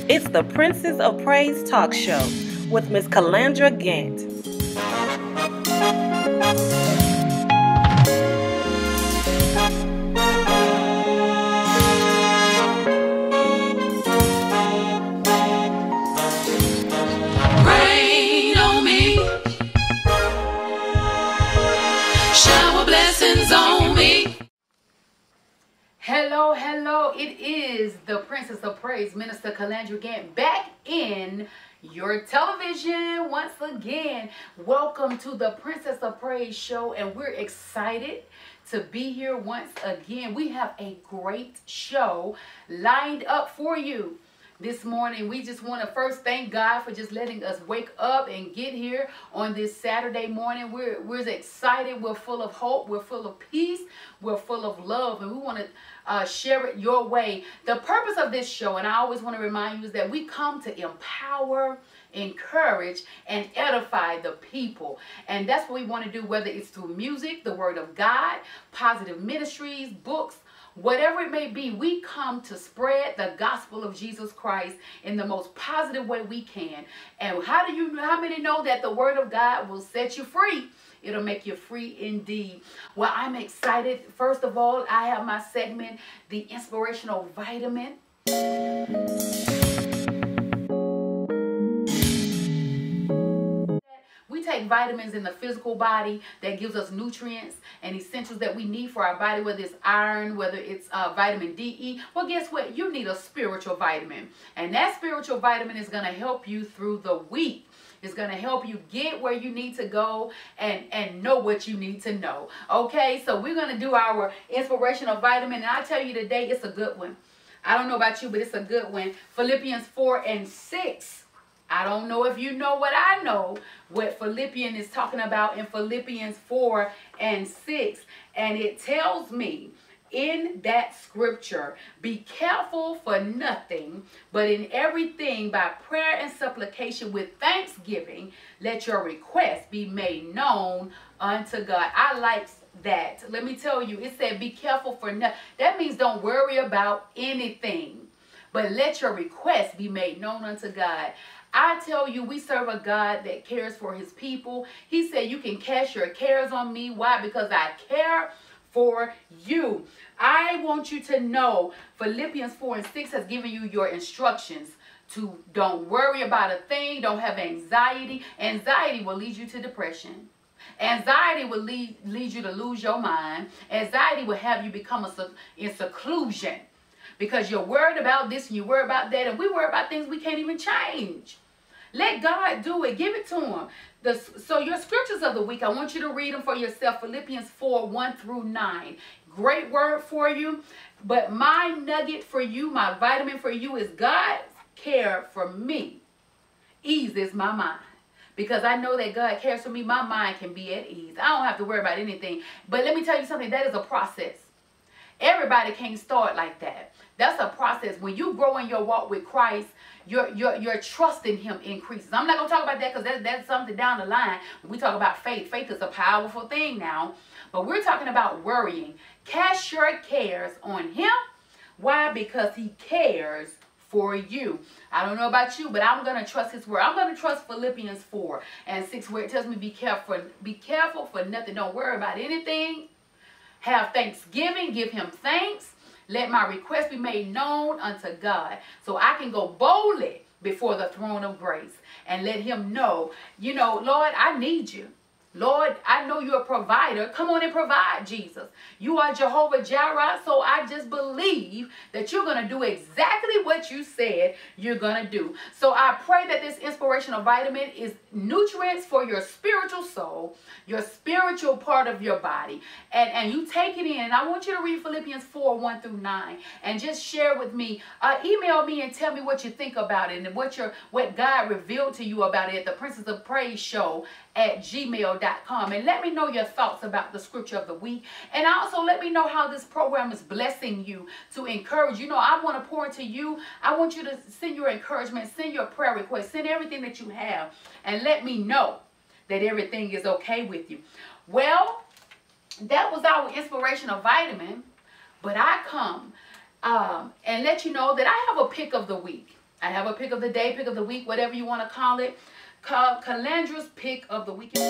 It's the Princess of Praise Talk Show with Miss Calandra Gant. Rain on me, shower blessings on me. Hello, hello. It is the Princess of Praise, Minister Calandra Gant, back in your television once again. Welcome to the Princess of Praise show, and we're excited to be here once again. We have a great show lined up for you this morning. We just want to first thank God for just letting us wake up and get here on this Saturday morning. We're excited. We're full of hope. We're full of peace. We're full of love, and we want to share it your way. The purpose of this show, and I always want to remind you, is that we come to empower, encourage, and edify the people. And that's what we want to do, whether it's through music, the word of God, positive ministries, books, whatever it may be. We come to spread the gospel of Jesus Christ in the most positive way we can. And how many know that the word of God will set you free? It'll make you free indeed. Well, I'm excited. First of all, I have my segment, the Inspirational Vitamin. We take vitamins in the physical body that gives us nutrients and essentials that we need for our body, whether it's iron, whether it's vitamin D, E. Well, guess what? You need a spiritual vitamin. And that spiritual vitamin is going to help you through the week. It's going to help you get where you need to go and know what you need to know. Okay, so we're going to do our inspirational vitamin. And I tell you today, it's a good one. I don't know about you, but it's a good one. Philippians 4:6. I don't know if you know what I know, what Philippians is talking about in Philippians 4:6. And it tells me in that scripture, be careful for nothing, but in everything by prayer and supplication with thanksgiving, let your requests be made known unto God. I like that. Let me tell you, it said be careful for nothing. That means don't worry about anything, but let your requests be made known unto God. I tell you, we serve a God that cares for his people. He said, you can cast your cares on me. Why? Because I care for you. I want you to know Philippians 4:6 has given you your instructions to don't worry about a thing. Don't have anxiety. Anxiety will lead you to depression. Anxiety will lead you to lose your mind. Anxiety will have you become in seclusion because you're worried about this and you're worried about that, and we worry about things we can't even change. Let God do it. Give it to him. So your scriptures of the week, I want you to read them for yourself. Philippians 4:1-9. Great word for you. But my nugget for you, my vitamin for you is God's care for me eases my mind. Because I know that God cares for me, my mind can be at ease. I don't have to worry about anything. But let me tell you something, that is a process. Everybody can't start like that. That's a process. When you grow in your walk with Christ, your trust in him increases. I'm not going to talk about that because that's something down the line. When we talk about faith, faith is a powerful thing now. But we're talking about worrying. Cast your cares on him. Why? Because he cares for you. I don't know about you, but I'm going to trust his word. I'm going to trust Philippians 4:6, where it tells me be careful for nothing. Don't worry about anything. Have thanksgiving. Give him thanks. Let my request be made known unto God, so I can go boldly before the throne of grace and let him know, Lord, I need you. Lord, I know you're a provider. Come on and provide, Jesus. You are Jehovah Jireh, so I just believe that you're going to do exactly what you said you're going to do. So I pray that this inspirational vitamin is nutrients for your spiritual soul, your spiritual part of your body, and you take it in. And I want you to read Philippians 4:1-9 and just share with me. Email me and tell me what you think about it and what God revealed to you about it at the Princess of Praise show at gmail.com, and let me know your thoughts about the scripture of the week, and also let me know how this program is blessing you to encourage. I want to pour into you. I want you to send your encouragement, send your prayer requests, send everything that you have, and let me know that everything is okay with you. Well, that was our inspirational vitamin, but I come and let you know that I have a pick of the week. I have a pick of the day, pick of the week, whatever you want to call it. Calandra's pick of the week.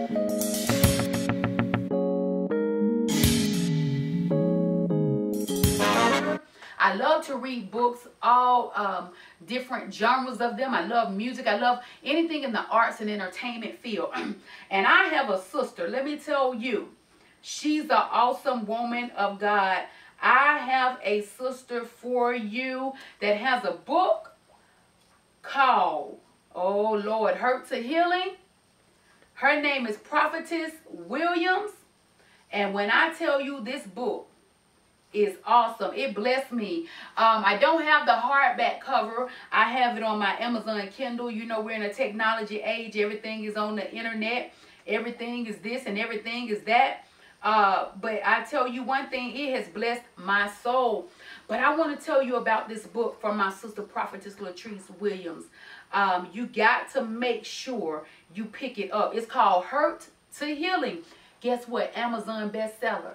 I love to read books, all different genres of them. I love music. I love anything in the arts and entertainment field. And I have a sister, let me tell you, she's an awesome woman of God. I have a sister for you that has a book called, oh Lord, Hurt to Healing. Her name is Prophetess Williams. And when I tell you this book is awesome, it blessed me. I don't have the hardback cover. I have it on my Amazon Kindle. You know, we're in a technology age. Everything is on the internet. Everything is this and everything is that. But I tell you one thing, it has blessed my soul. But I want to tell you about this book from my sister, Prophetess Latrice Williams. You got to make sure you pick it up. It's called Hurt to Healing. Guess what? Amazon bestseller.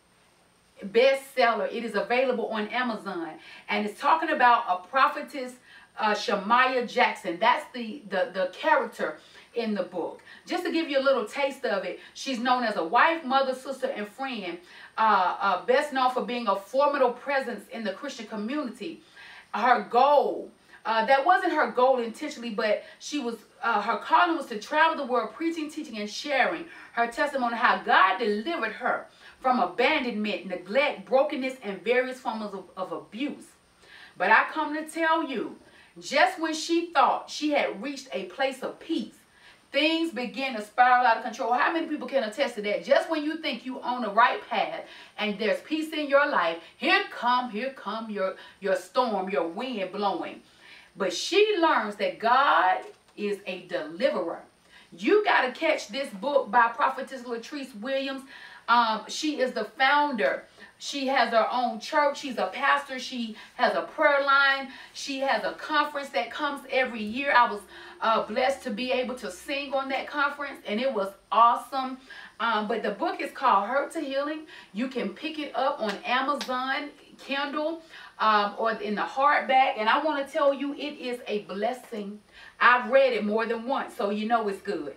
Bestseller. It is available on Amazon. And it's talking about a prophetess, Shemaiah Jackson. That's the character in the book. Just to give you a little taste of it, she's known as a wife, mother, sister, and friend. Best known for being a formidable presence in the Christian community. Her goal, that wasn't her goal intentionally, but she was, her calling was to travel the world preaching, teaching, and sharing her testimony how God delivered her from abandonment, neglect, brokenness, and various forms of abuse. But I come to tell you, just when she thought she had reached a place of peace, things begin to spiral out of control. How many people can attest to that? Just when you think you're on the right path and there's peace in your life, here come your storm, your wind blowing. But she learns that God is a deliverer. You got to catch this book by Prophetess Latrice Williams. She is the founder. She has her own church. She's a pastor. She has a prayer line. She has a conference that comes every year. I was blessed to be able to sing on that conference, and it was awesome. But the book is called Hurt to Healing. You can pick it up on Amazon Kindle or in the hardback. And I want to tell you, it is a blessing. I've read it more than once, so you know it's good.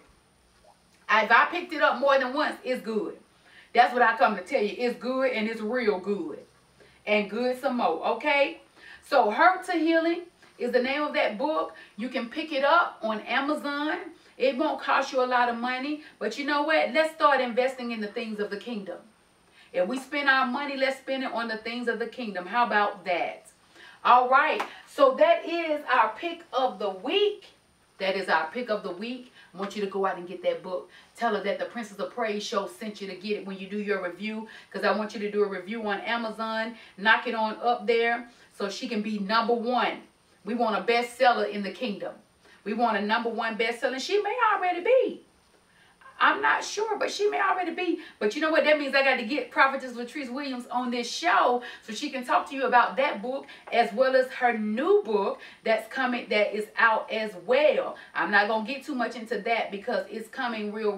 If I picked it up more than once, it's good. That's what I come to tell you. It's good and it's real good. And good some more, okay? So Hurt to Healing is the name of that book. You can pick it up on Amazon. It won't cost you a lot of money. But you know what? Let's start investing in the things of the kingdom. If we spend our money, let's spend it on the things of the kingdom. How about that? All right. So that is our pick of the week. That is our pick of the week. I want you to go out and get that book. Tell her that the Princess of Praise show sent you to get it when you do your review. Because I want you to do a review on Amazon. Knock it on up there so she can be #1. We want a bestseller in the kingdom. We want a #1 bestseller. She may already be. I'm not sure, but she may already be. But you know what? That means I got to get Prophetess Latrice Williams on this show so she can talk to you about that book as well as her new book that's coming, that is out as well. I'm not going to get too much into that because it's coming real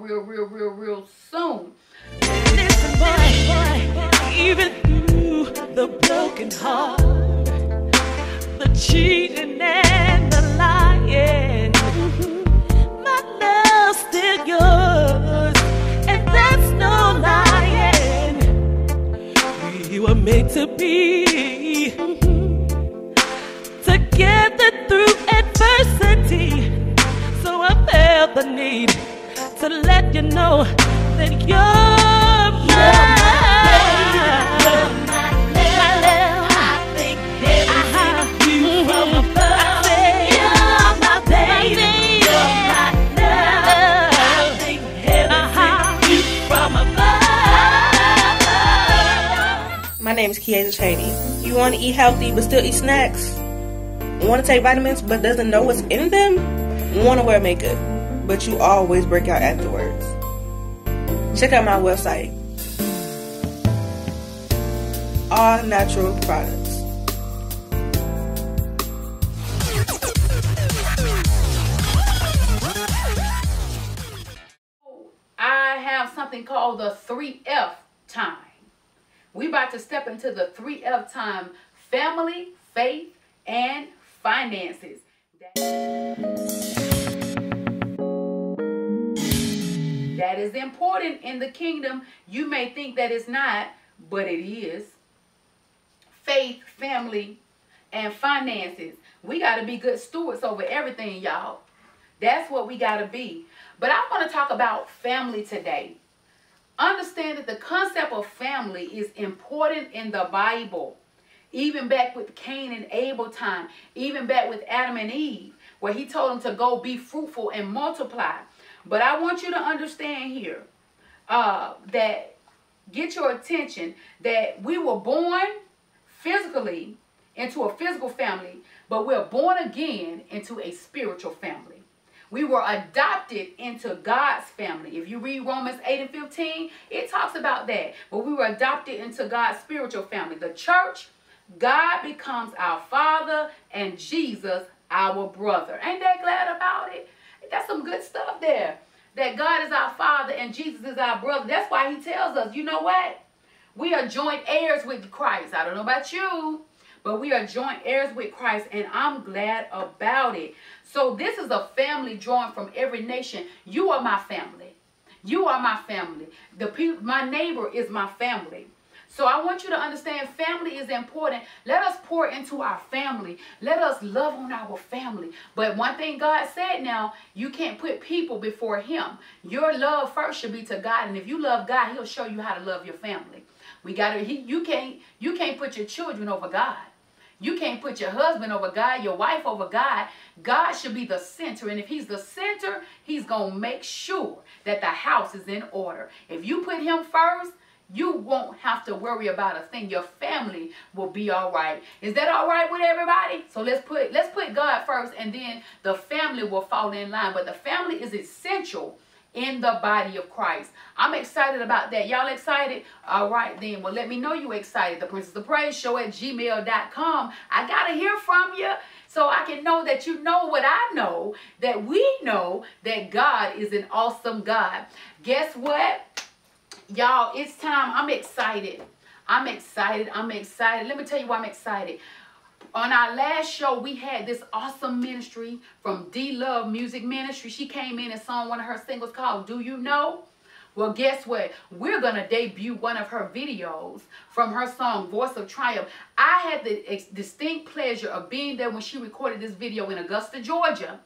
soon. Listen, boy, even through the broken heart, the cheating and the lying, my love's still yours, and that's no lying. We were made to be together through adversity, so I felt the need to let you know that you're mine. My name is Kiesha Cheney. You want to eat healthy but still eat snacks? Want to take vitamins but doesn't know what's in them? Want to wear makeup but you always break out afterwards? Check out my website. All natural products. I have something called the 3F time. We about to step into the 3F time: family, faith, and finances. That is important in the kingdom. You may think that it's not, but it is. Faith, family, and finances. We got to be good stewards over everything, y'all. That's what we got to be. But I want to talk about family today. Understand that the concept of family is important in the Bible. Even back with Cain and Abel time. Even back with Adam and Eve, where he told them to go be fruitful and multiply. But I want you to understand here that, get your attention, that we were born physically into a physical family, but we're born again into a spiritual family. We were adopted into God's family. If you read Romans 8 and 15, it talks about that. But we were adopted into God's spiritual family. The church, God becomes our Father and Jesus our brother. Ain't that glad about it? That's some good stuff there. That God is our Father and Jesus is our brother. That's why he tells us, you know what? We are joint heirs with Christ. I don't know about you, but we are joint heirs with Christ, and I'm glad about it. So this is a family drawn from every nation. You are my family. You are my family. My neighbor is my family. So I want you to understand family is important. Let us pour into our family. Let us love on our family. But one thing God said now, you can't put people before him. Your love first should be to God. And if you love God, he'll show you how to love your family. You can't put your children over God. You can't put your husband over God, your wife over God. God should be the center. And if he's the center, he's going to make sure that the house is in order. If you put him first, you won't have to worry about a thing. Your family will be all right. Is that all right with everybody? So let's put God first, and then the family will fall in line. But the family is essential in the body of Christ. I'm excited about that. Y'all excited? All right then. Well, let me know you excited. The Princess of Praise Show at gmail.com. I got to hear from you so I can know that you know what I know, that we know that God is an awesome God. Guess what? Y'all, it's time. I'm excited. I'm excited. I'm excited. Let me tell you why I'm excited. On our last show, we had this awesome ministry from D-Love Music Ministry. She came in and sung one of her singles called Do You Know? Well, guess what? We're going to debut one of her videos from her song, Voice of Triumph. I had the distinct pleasure of being there when she recorded this video in Augusta, Georgia.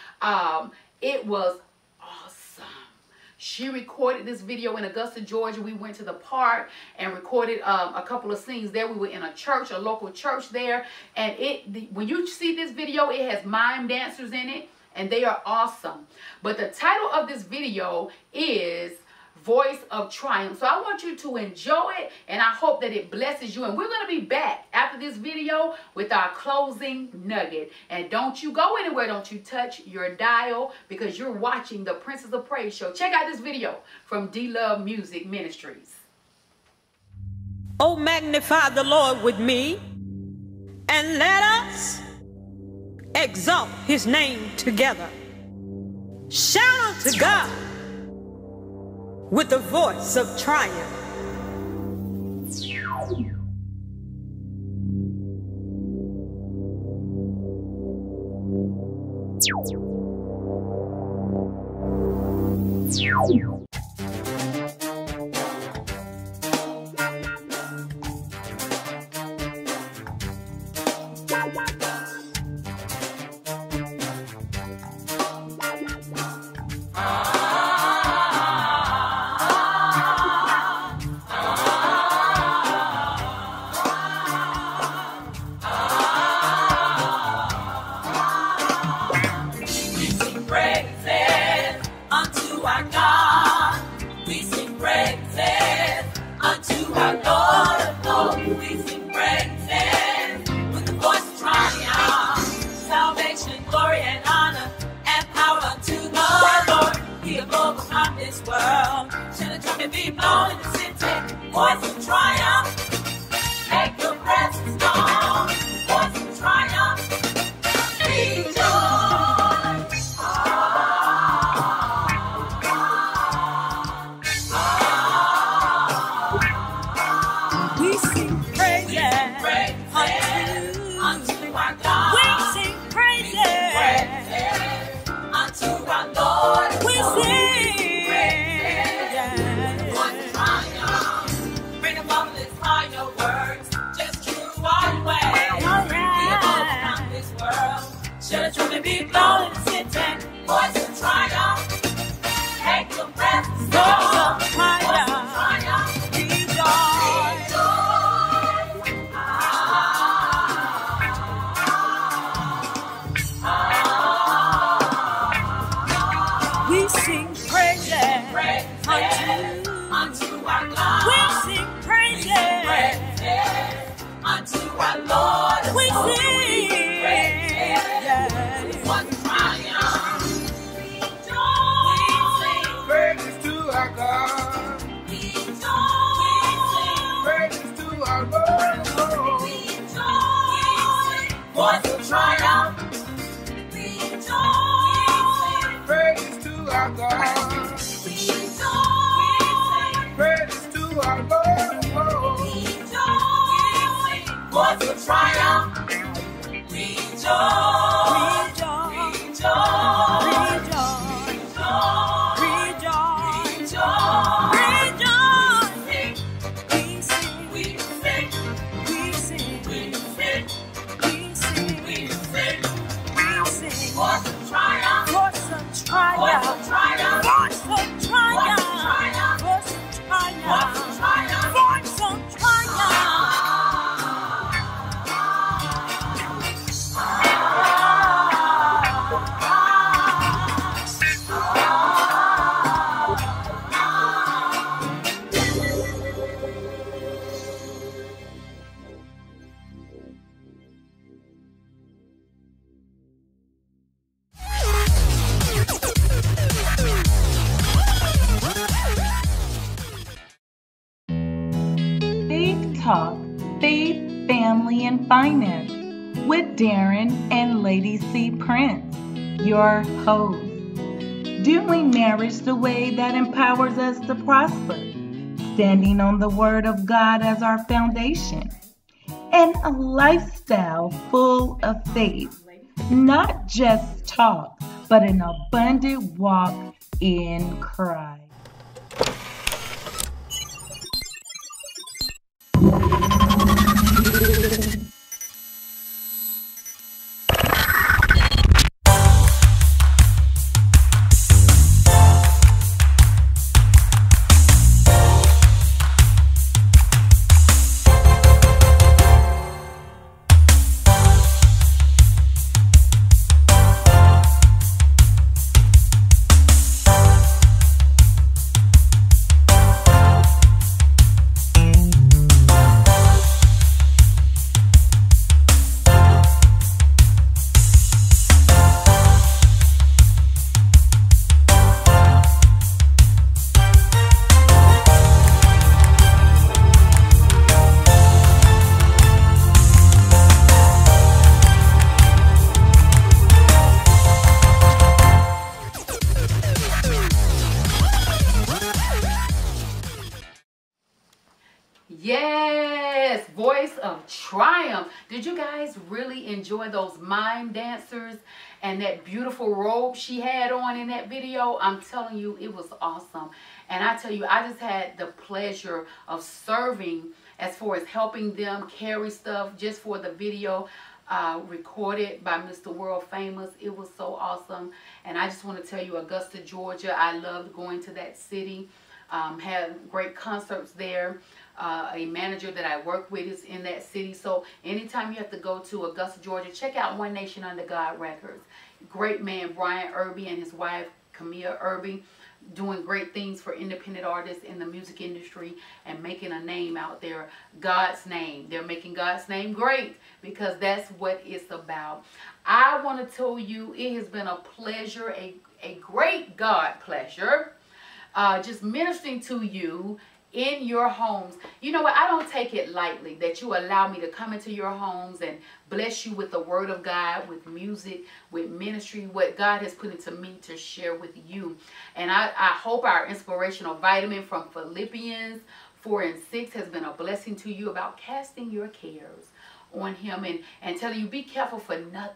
It was awesome. She recorded this video in Augusta, Georgia. We went to the park and recorded a couple of scenes there. We were in a church, a local church there. And when you see this video, it has mime dancers in it, and they are awesome. But the title of this video is Voice of Triumph. So I want you to enjoy it, and I hope that it blesses you. And we're going to be back after this video with our closing nugget. And don't you go anywhere. Don't you touch your dial, because you're watching the Princess of Praise Show. Check out this video from D-Love Music Ministries. Oh, magnify the Lord with me, and let us exalt his name together. Shout unto God with the voice of triumph. We sing praises unto our God. We sing Shall it truly be blown in the city? Voice of triumph. Take your breath. Voice of triumph. Rejoice. We sing praises Unto our God. We sing praises Unto our Lord. We sing What triumph. Praises to our God. Praises to our Lord. Voice of triumph. Praises to our God. Praises to our Lord. Voice of triumph. Rejoice. Faith Talk, Faith, Family, and Finance with Darren and Lady C. Prince, your host. Doing marriage the way that empowers us to prosper, standing on the Word of God as our foundation, and a lifestyle full of faith, not just talk, but an abundant walk in Christ. Yes, Voice of Triumph. Did you guys really enjoy those mime dancers and that beautiful robe she had on in that video? I'm telling you, it was awesome. And I tell you, I just had the pleasure of serving as far as helping them carry stuff just for the video recorded by Mr. World Famous. It was so awesome. And I just want to tell you, Augusta, Georgia, I loved going to that city. Had great concerts there. A manager that I work with is in that city. So anytime you have to go to Augusta, Georgia, check out One Nation Under God Records. Great man Brian Irby and his wife Camilla Irby doing great things for independent artists in the music industry and making a name out there. God's name. They're making God's name great because that's what it's about. I want to tell you, it has been a pleasure, a great God pleasure, just ministering to you in your homes. You know what? I don't take it lightly that you allow me to come into your homes and bless you with the Word of God, with music, with ministry, what God has put into me to share with you. And I hope our inspirational vitamin from Philippians 4:6 has been a blessing to you about casting your cares on Him and telling you, be careful for nothing,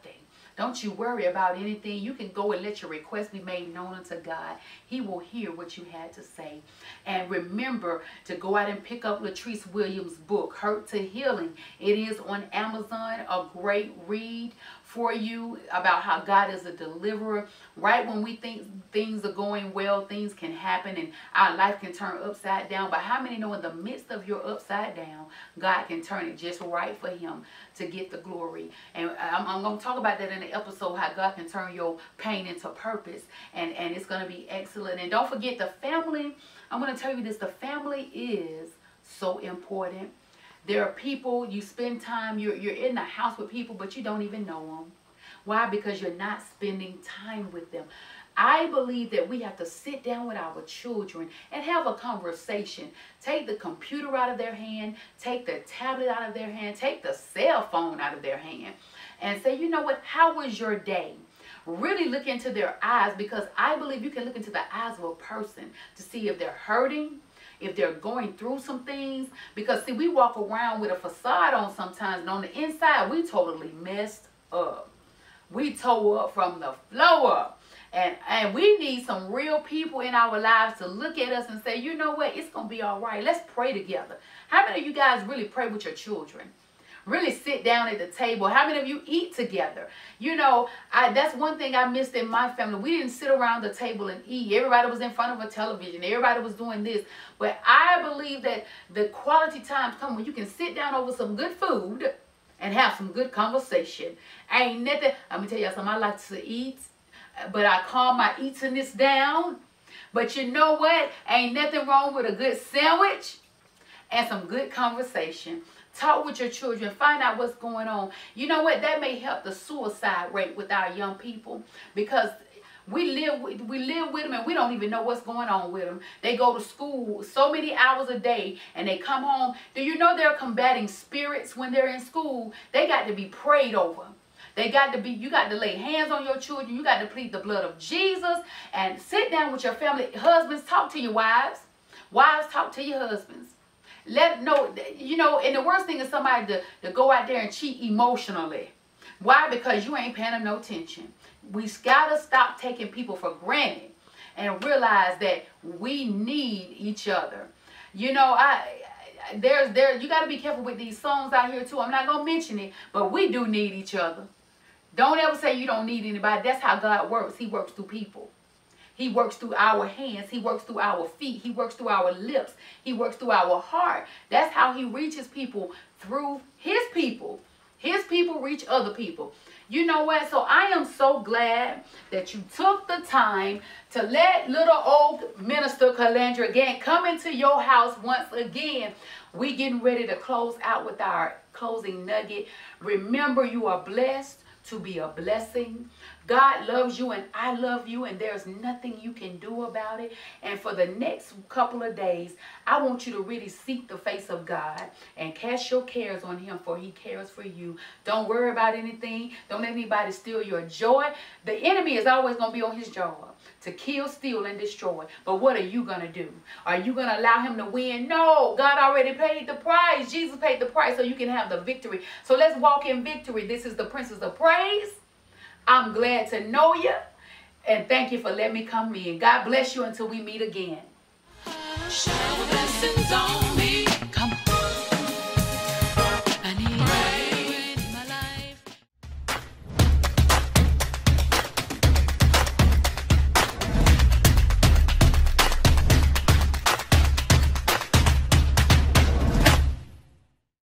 Don't you worry about anything. You can go and let your request be made known unto God. He will hear what you had to say. And remember to go out and pick up Latrice Williams' book, Hurt to Healing. It is on Amazon, a great read for you about how God is a deliverer. Right when we think things are going well, things can happen and our life can turn upside down. But how many know in the midst of your upside down, God can turn it just right for him to get the glory? And I'm going to talk about that in the episode, how God can turn your pain into purpose. And it's going to be excellent. And don't forget the family. I'm going to tell you this. The family is so important. There are people, you spend time, you're in the house with people, but you don't even know them. Why? Because you're not spending time with them. I believe that we have to sit down with our children and have a conversation. Take the computer out of their hand, take the tablet out of their hand, take the cell phone out of their hand, and say, you know what, how was your day? Really look into their eyes, because I believe you can look into the eyes of a person to see if they're hurting, if they're going through some things. Because see, we walk around with a facade on sometimes, and on the inside we totally messed up. We tore up from the floor up. And we need some real people in our lives to look at us and say, you know what, it's going to be all right. Let's pray together. How many of you guys really pray with your children? Really sit down at the table? How many of you eat together? You know, that's one thing I missed in my family. We didn't sit around the table and eat. Everybody was in front of a television. Everybody was doing this. But I believe that the quality times come when you can sit down over some good food and have some good conversation. Ain't nothing. Let me tell you something. I like to eat, but I calm my eatiness down. But you know what? Ain't nothing wrong with a good sandwich and some good conversation. Talk with your children. Find out what's going on. You know what? That may help the suicide rate with our young people, because we live with them and we don't even know what's going on with them. They go to school so many hours a day and they come home. Do you know they're combating spirits when they're in school? They got to be prayed over. They got to be, you got to lay hands on your children. You got to plead the blood of Jesus and sit down with your family. Husbands, talk to your wives. Wives, talk to your husbands. Let know, you know, and the worst thing is somebody to go out there and cheat emotionally. Why? Because you ain't paying them no attention. We gotta stop taking people for granted and realize that we need each other. You know, you gotta be careful with these songs out here too. I'm not gonna mention it, but we do need each other. Don't ever say you don't need anybody. That's how God works. He works through people. He works through our hands. He works through our feet. He works through our lips. He works through our heart. That's how he reaches people, through his people. His people reach other people. You know what? So I am so glad that you took the time to let little old Minister Calandra again come into your house once again. We getting ready to close out with our closing nugget. Remember, you are blessed to be a blessing. God loves you and I love you, and there's nothing you can do about it. And for the next couple of days, I want you to really seek the face of God and cast your cares on him, for he cares for you. Don't worry about anything. Don't let anybody steal your joy. The enemy is always going to be on his job to kill, steal, and destroy. But what are you going to do? Are you going to allow him to win? No, God already paid the price. Jesus paid the price so you can have the victory. So let's walk in victory. This is the Princess of Praise. I'm glad to know you, and thank you for letting me come in. God bless you until we meet again. Shower blessings on